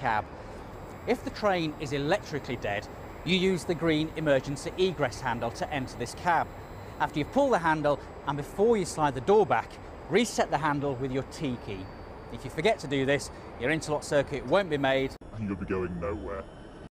cab. If the train is electrically dead, you use the green emergency egress handle to enter this cab. After you've pulled the handle and before you slide the door back, reset the handle with your T key. If you forget to do this, your interlock circuit won't be made and you'll be going nowhere.